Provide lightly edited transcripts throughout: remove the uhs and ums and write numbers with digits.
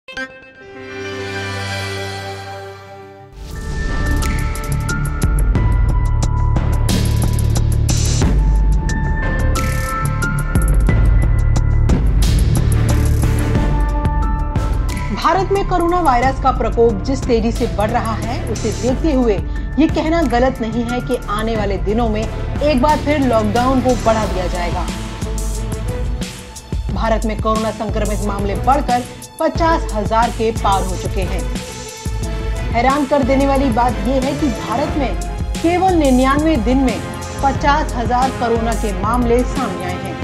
भारत में corona virus का प्रकोप जिस तेजी से बढ़ रहा है, उसे देखते हुए ये कहना गलत नहीं है कि आने वाले दिनों में एक बार फिर लॉकडाउन को बढ़ा दिया जाएगा। भारत में कोरोना संक्रमित मामले बढ़कर 50,000 के पार हो चुके हैं। हैरान कर देने वाली बात यह है कि भारत में केवल 99 दिन में 50,000 कोरोना के मामले सामने आए हैं।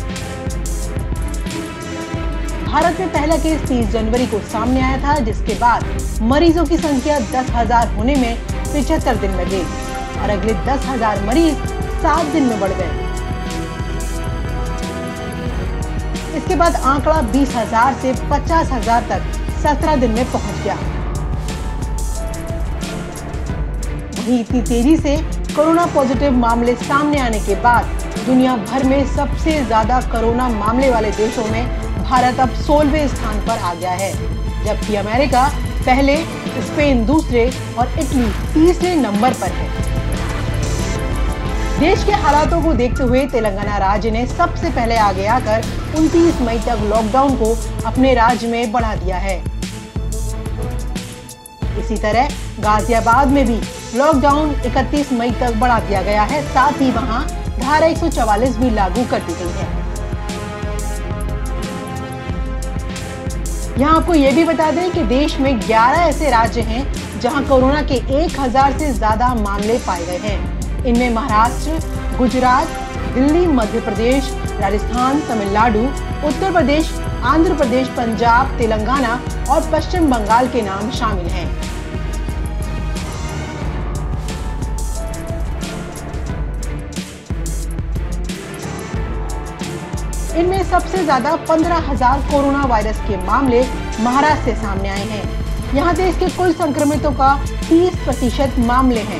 भारत में पहला केस 30 जनवरी को सामने आया था, जिसके बाद मरीजों की संख्या 10,000 होने में 75 दिन लगे और अगले 10,000 मरीज 7 दिन में बढ़ गए। इसके बाद आंकड़ा 20,000 से 50,000 तक 17 दिन में पहुंच गया। वहीं इतनी तेजी से कोरोना पॉजिटिव मामले सामने आने के बाद दुनिया भर में सबसे ज्यादा कोरोना मामले वाले देशों में भारत अब 16वें स्थान पर आ गया है, जबकि अमेरिका पहले, स्पेन दूसरे और इटली तीसरे नंबर पर है। देश के हालातों को देखते हुए तेलंगाना राज्य ने सबसे पहले आगे आकर 29 मई तक लॉकडाउन को अपने राज्य में बढ़ा दिया है। इसी तरह गाजियाबाद में भी लॉकडाउन 31 मई तक बढ़ा दिया गया है। साथ ही वहां धारा 144 भी लागू कर दी गई है। यहाँ आपको ये भी बता दें कि देश में 11 ऐसे राज्य हैं जहाँ कोरोना के 1000 से ज्यादा मामले पाए गए हैं। इनमें महाराष्ट्र, गुजरात, दिल्ली, मध्य प्रदेश, राजस्थान, तमिलनाडु, उत्तर प्रदेश, आंध्र प्रदेश, पंजाब, तेलंगाना और पश्चिम बंगाल के नाम शामिल हैं। इनमें सबसे ज्यादा 15,000 कोरोना वायरस के मामले महाराष्ट्र से सामने आए हैं। यहाँ देश के कुल संक्रमितों का 30% मामले हैं।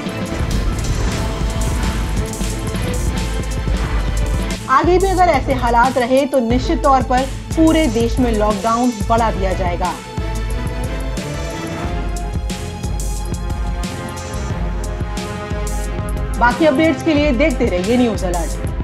आगे भी अगर ऐसे हालात रहे तो निश्चित तौर पर पूरे देश में लॉकडाउन बढ़ा दिया जाएगा। बाकी अपडेट्स के लिए देखते रहिए न्यूज़ अलर्ट।